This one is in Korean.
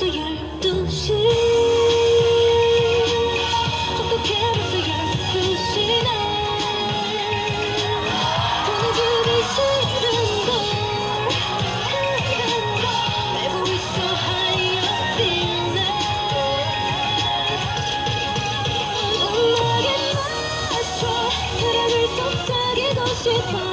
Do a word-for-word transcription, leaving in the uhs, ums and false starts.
열두 시 어떻게 벌써 열두 시나 보내주기 싫은걸 알고 있어 how you feel 음악에 맞춰 사랑을 속삭이고 싶어